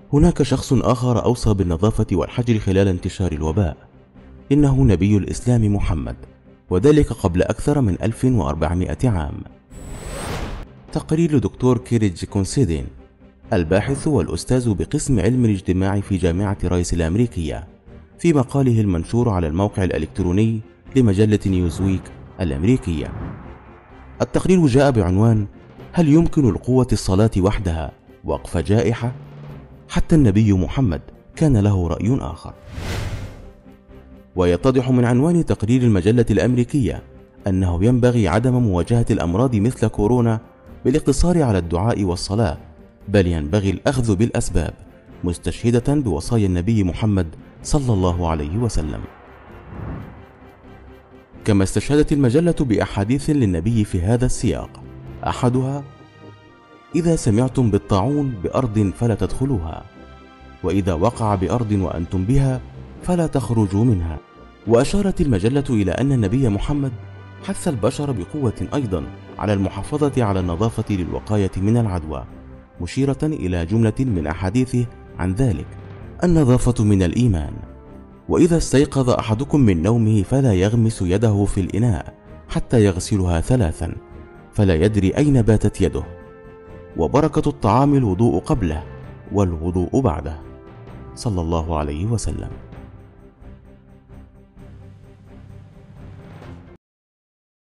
هناك شخص آخر أوصى بالنظافة والحجر خلال انتشار الوباء، إنه نبي الإسلام محمد، وذلك قبل أكثر من 1400 عام. تقرير دكتور كيريج كونسيدين، الباحث والأستاذ بقسم علم الاجتماع في جامعة رايس الأمريكية، في مقاله المنشور على الموقع الإلكتروني لمجلة نيوزويك الأمريكية. التقرير جاء بعنوان: هل يمكن لقوة الصلاة وحدها وقف جائحة؟ حتى النبي محمد كان له رأي آخر. ويتضح من عنوان تقرير المجلة الأمريكية أنه ينبغي عدم مواجهة الأمراض مثل كورونا بالاقتصار على الدعاء والصلاة، بل ينبغي الأخذ بالأسباب، مستشهدة بوصايا النبي محمد صلى الله عليه وسلم. كما استشهدت المجلة بأحاديث للنبي في هذا السياق، أحدها: إذا سمعتم بالطاعون بأرض فلا تدخلوها، وإذا وقع بأرض وأنتم بها فلا تخرجوا منها. وأشارت المجلة إلى أن النبي محمد حث البشر بقوة أيضا على المحافظة على النظافة للوقاية من العدوى، مشيرة إلى جملة من أحاديثه عن ذلك: النظافة من الإيمان، وإذا استيقظ أحدكم من نومه فلا يغمس يده في الإناء حتى يغسلها 3، فلا يدري أين باتت يده، وبركة الطعام الوضوء قبله والوضوء بعده، صلى الله عليه وسلم.